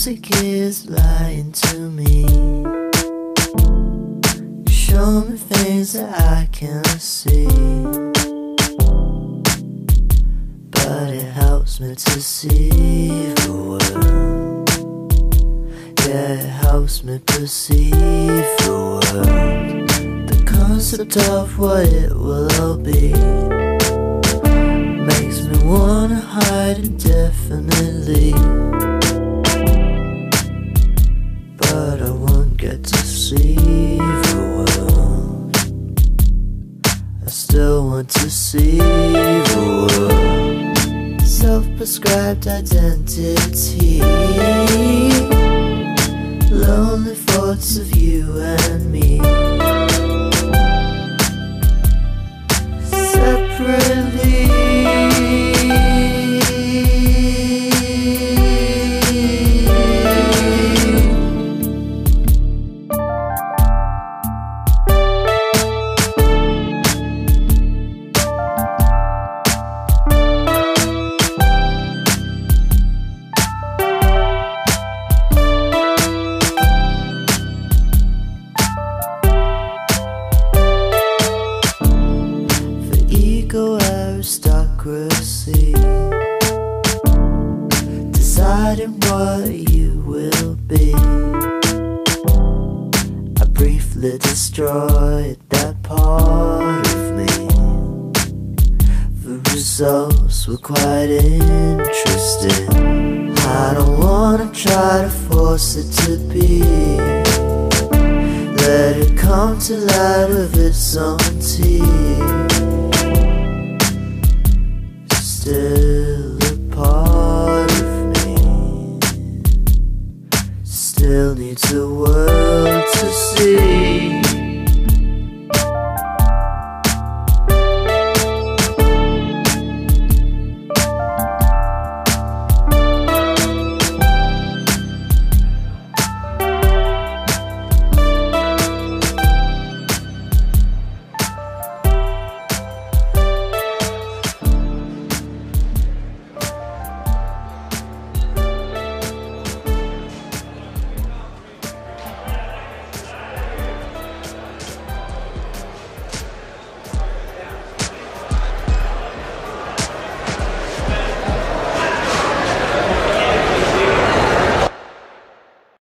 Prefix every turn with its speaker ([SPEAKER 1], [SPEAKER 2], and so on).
[SPEAKER 1] music is lying to me. Show me things that I can't see, but it helps me to see the world. Yeah, it helps me perceive the world. The concept of what it will all be makes me wanna hide indefinitely, but I won't get to see the world. I still want to see the world. Self-prescribed identity, lonely thoughts of you and me, separately. Aristocracy, deciding what you will be. I briefly destroyed that part of me. The results were quite interesting. I don't wanna try to force it to be. Let it come to light with its own teeth. Still a part of me, still needs the world to see.